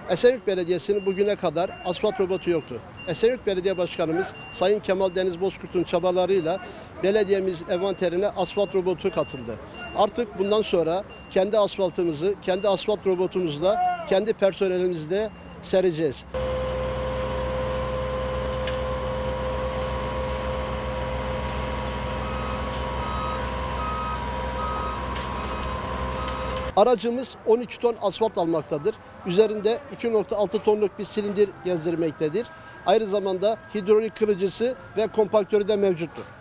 Esenyurt Belediyesi'nin bugüne kadar asfalt robotu yoktu. Esenyurt Belediye Başkanımız Sayın Kemal Deniz Bozkurt'un çabalarıyla belediyemiz envanterine asfalt robotu katıldı. Artık bundan sonra kendi asfaltımızı, kendi asfalt robotumuzla, kendi personelimizle sereceğiz. Aracımız 12 ton asfalt almaktadır. Üzerinde 2,6 tonluk bir silindir gezdirmektedir. Aynı zamanda hidrolik kırıcısı ve kompaktörü de mevcuttur.